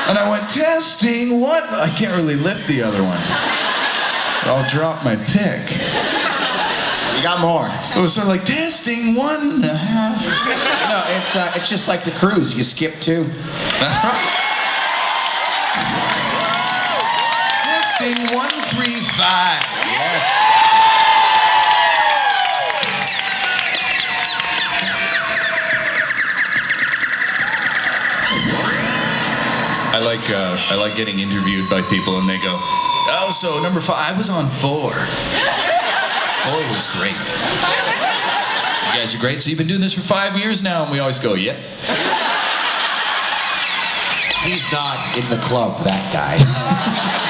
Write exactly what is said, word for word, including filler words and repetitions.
And I went, testing, what? I can't really lift the other one. I'll drop my pick. You got more. So it was sort of like, testing, one and a half. No, it's, uh, it's just like the cruise. You skip two. Testing, one, three, five. Yes. I like uh, I like getting interviewed by people and they go, oh, so number five, I was on four. Four was great. You guys are great. So you've been doing this for five years now, and we always go, yep. He's not in the club, that guy.